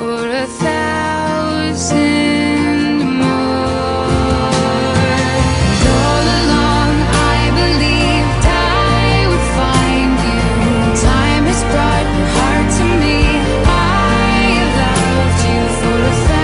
for 1,000 more. And all along I believed I would find you. Time has brought your heart to me. I have loved you for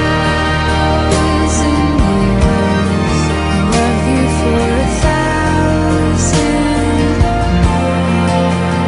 1,000 years. I love you for 1,000 more.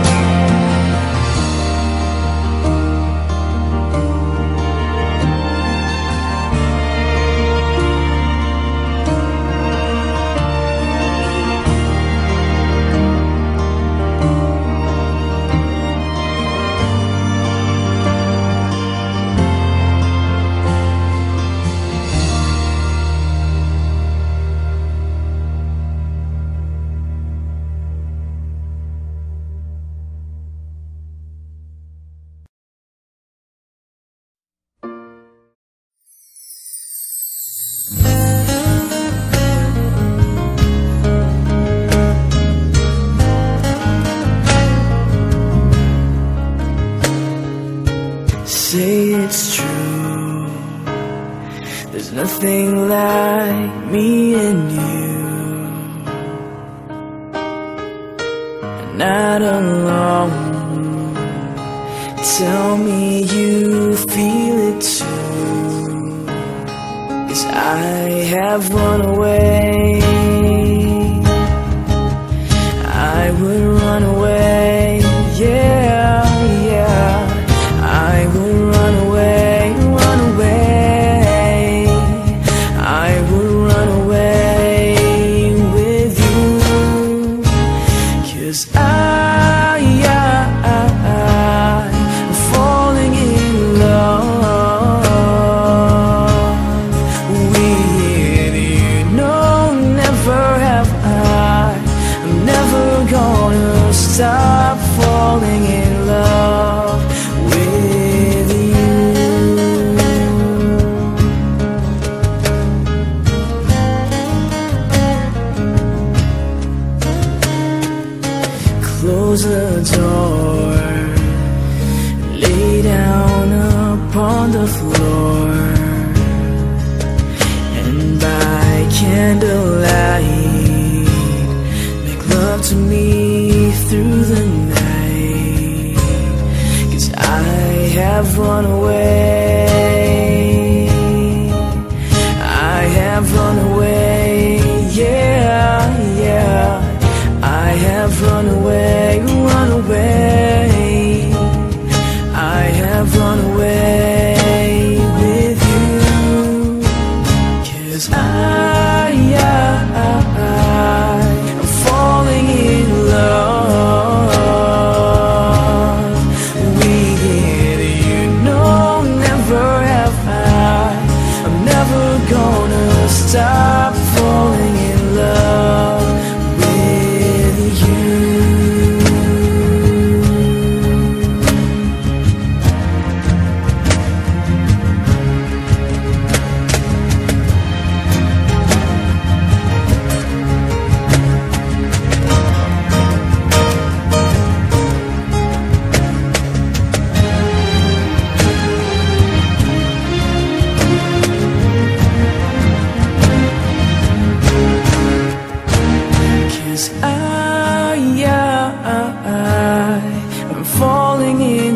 Say it's true, there's nothing like me and you. Not alone, tell me you feel it too. 'Cause I have run away, I would run away, yeah, yeah. I would run away, run away. I would run away with you. 'Cause I'm falling in love with you. No, never have I. I'm never gonna stop falling in love with you. Close the door, lay down upon the floor, and by candlelight make love to me through the night. 'Cause I have run away, I have run away, yeah, yeah. I have run away, run away. I have run away with you. 'Cause I'm falling in love with you. No, never have I. I'm never gonna stop falling in love with you. I'm falling in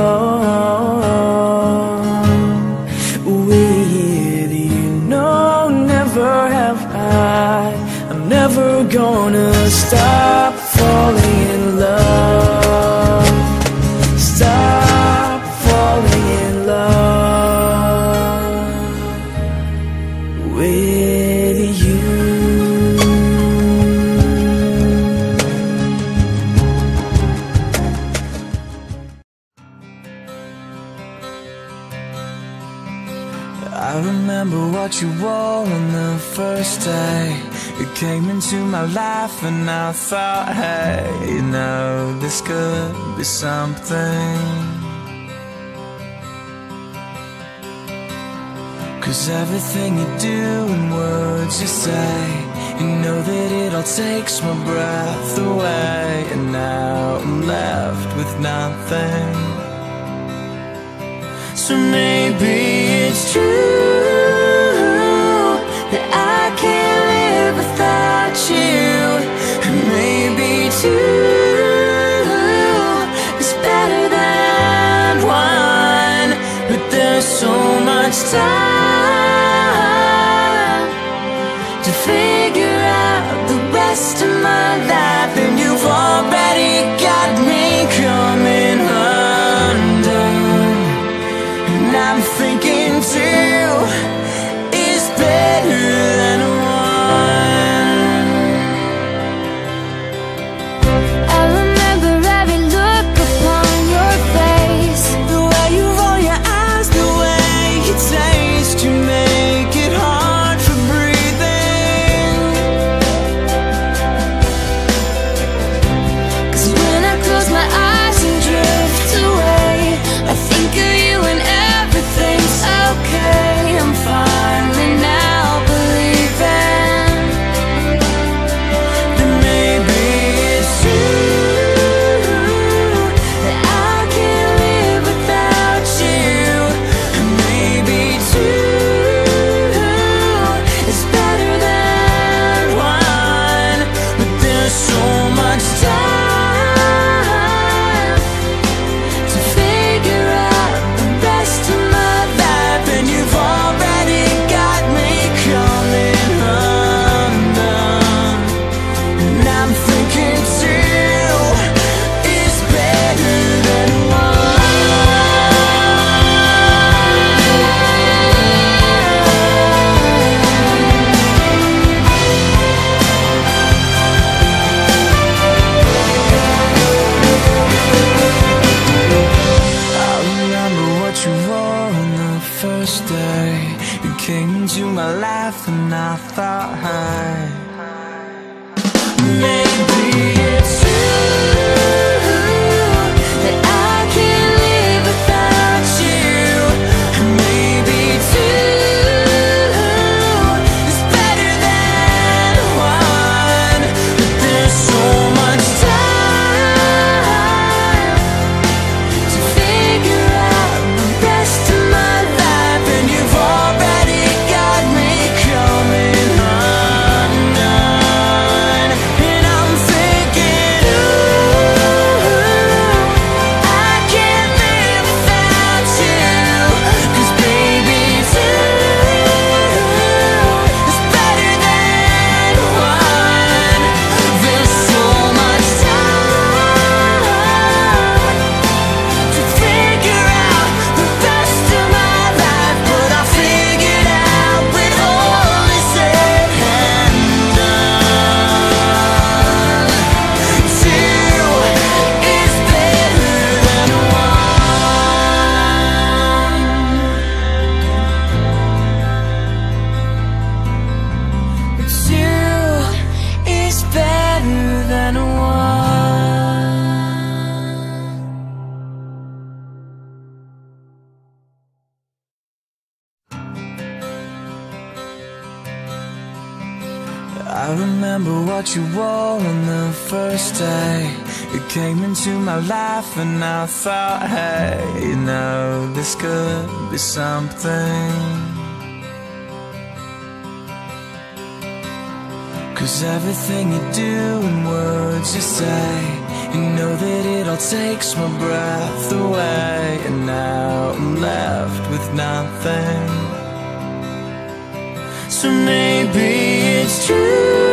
love with you. No, never have I. I'm never gonna stop falling in love. Stop falling in love with you. I remember what you wore on the first day. You came into my life and I thought, hey, you know, this could be something. 'Cause everything you do and words you say, you know that it all takes my breath away. And now I'm left with nothing. So maybe it's true that I can't live without you. And maybe two is better than one. But there's so much time to figure out the rest of my life, and you've already got me coming undone. And I'm thinking two is better than one. I remember every look upon your face, The way you roll your eyes, the way you taste, you make it hard for breathing. 'cause when I close my eyes and drift away, I think of you and everything's okay. I'm finally now believing Then maybe it's true that I can't live without you. and maybe two It's better than one. But there's so much time to figure out the rest of my life, and you've already got me coming undone. And I'm thinking two is better than I remember what you wore on the first day you came into my life, and I thought, hey, maybe it's true that I can't live without you. and maybe two is better than one. But there's so much time To figure out the rest of my life, and you've already got me coming undone. And I'm thinking, ooh, I can't live without you. 'Cause baby, two is better than one. There's so much time to figure out the rest of my life, but I figured out when all is said and done, two is better than one. Two is better than one. I remember what you wore on the first day you came into my life, and I thought, hey, you know, this could be something. 'Cause everything you do and words you say, you know that it all takes my breath away. And now I'm left with nothing. So maybe it's true